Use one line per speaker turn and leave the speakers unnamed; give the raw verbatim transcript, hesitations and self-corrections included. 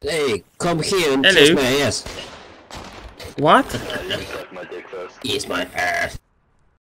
Hey, come here and
Hello.
kiss my ass.
What?
Kiss my ass.